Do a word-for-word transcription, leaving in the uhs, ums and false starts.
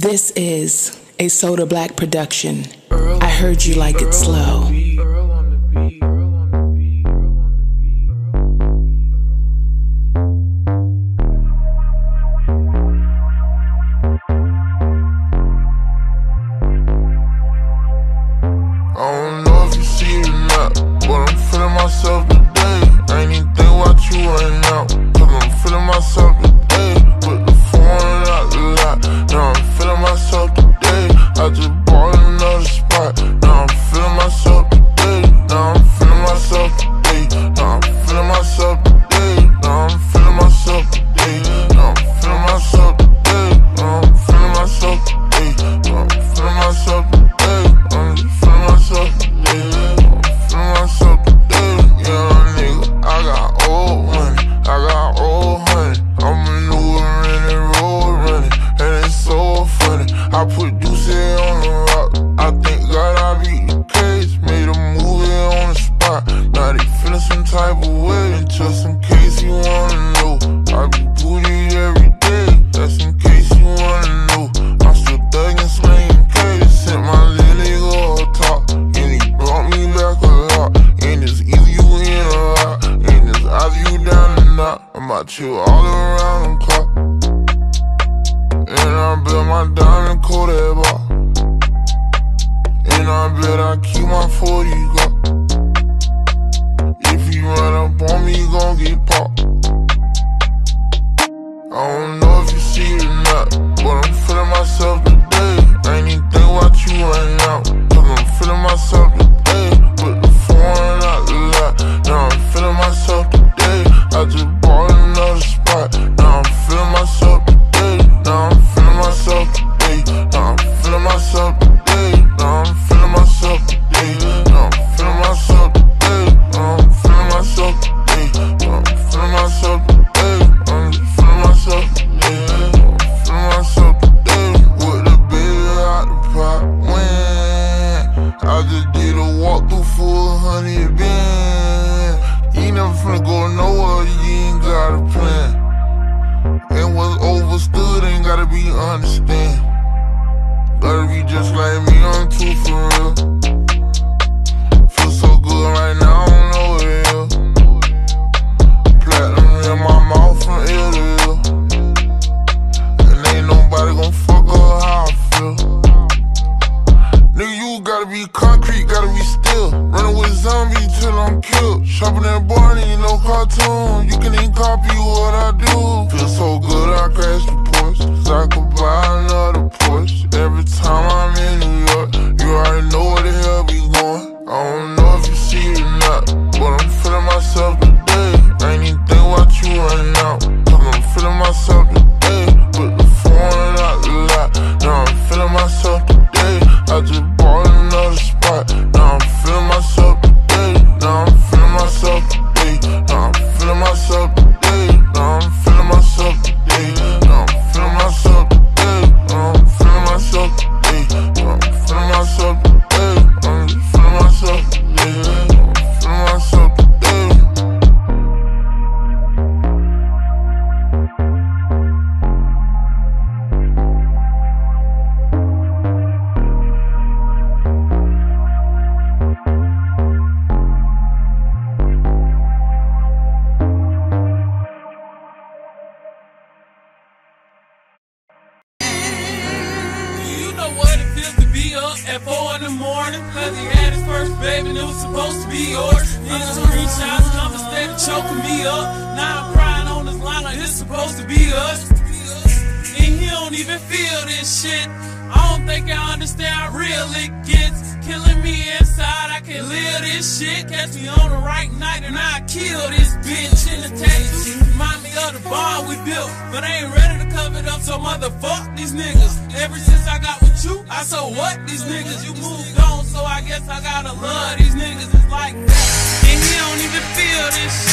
This is a Soda Black production. I heard you like it slow. Myself today, I ain't even think about you right now. Cause I'm feeling myself today. Put the phone out the lot. Now I'm feeling myself today. I just bought another spot. Now I'm feeling myself today. Now I'm feeling myself today. Now I'm feeling myself today. Now I'm feeling myself today. Now I'm feeling myself today. Now I'm feeling myself today. Now I'm feeling myself today. I'm just feeling myself today. I'm feeling myself today. I put Deuce on the rock. I thank God I beat the case. Made a movie on the spot. Now they feeling some type of way. And just in case you wanna know, I be booty every day. Just in case you wanna know, I'm still thuggin', slinging K. Sent my little nigga on top, and he brought me back a lot. And it's either you in or out, and it's either you down or not. I'm out chill all around the clock. And I built my diamond coated bar. And I bet I keep my forty Glock. If you run up on me, you gon' get popped. I don't know if you see it or not, but I'm feeling myself today. I ain't even think about you right now. Cause I'm feeling myself today. Put the phone out the lot. Now I'm feeling myself today. I just bought another spot. Now I'm feeling myself today. Now I'm feeling myself today. Now I'm feeling myself today. Now I'm feeling myself today. Now I'm feeling myself today. Now I'm feeling myself today. Now I'm feeling myself today. I'm just feeling myself today. I'm feeling myself today. With the baby out the pot, when I just did a walkthrough for a hundred band. You ain't never finna go nowhere, you ain't got a plan. And what's overstood ain't gotta be understand. Gotta be just like me, I'm too for real. Feel so good right now, I don't know what it is. Platinum in my mouth from ear to ear. And ain't nobody gon' fuck up how I feel. Nigga, you gotta be concrete, gotta be still. Running with zombies till I'm killed. Shopping at Barney, no cartoon. You can even copy what I do. Feel so good I crashed the Porsche, cause I could buy another Porsche. Every time I'm in New York, you already know where the hell be going. I don't know if you see it or not, but I'm feeling myself today. I ain't even think about you right now, cause I'm feeling myself today. Put the phone out the lot. Now I'm feeling myself today. I just bought another spot. Now I'm feeling myself today. Now I'm feeling myself today. Now I'm feeling myself today. Now I'm feeling myself today. Now I'm feeling myself today. Now I'm feeling myself today. Now I'm feeling myself today. I'm just feeling myself today. I'm feeling myself today. At four in the morning, cause he had his first baby and it was supposed to be yours. Niggas screenshots, numbers steady choking me up. Now I'm crying on this line like it's supposed to be us. And he don't even feel this shit. I don't think I understand how real it gets. Killing me inside, I can't live this shit. Catch me on the right night and I kill this bitch. In the tattoos remind me of the bond we built, but I ain't ready to cover it up, so motherfuck these niggas. Ever since I got with you, I so what these niggas. You moved on, so I guess I gotta love these niggas. It's like that, and he don't even feel this shit.